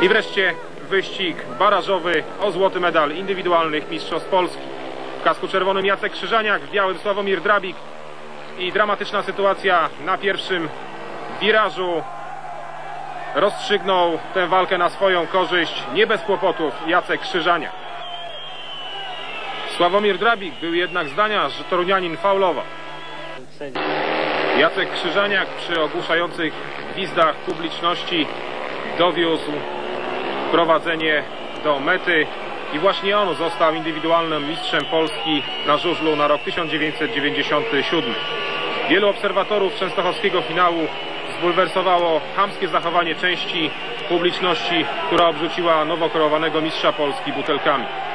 I wreszcie wyścig barażowy o złoty medal indywidualnych mistrzostw Polski. W kasku czerwonym Jacek Krzyżaniak, w białym Sławomir Drabik. I dramatyczna sytuacja na pierwszym wirażu. Rozstrzygnął tę walkę na swoją korzyść, nie bez kłopotów, Jacek Krzyżaniak. Sławomir Drabik był jednak zdania, że torunianin faulował. Jacek Krzyżaniak przy ogłuszających gwizdach publiczności dowiózł prowadzenie do mety i właśnie on został indywidualnym mistrzem Polski na żużlu na rok 1997. Wielu obserwatorów częstochowskiego finału zbulwersowało chamskie zachowanie części publiczności, która obrzuciła nowo korowanego mistrza Polski butelkami.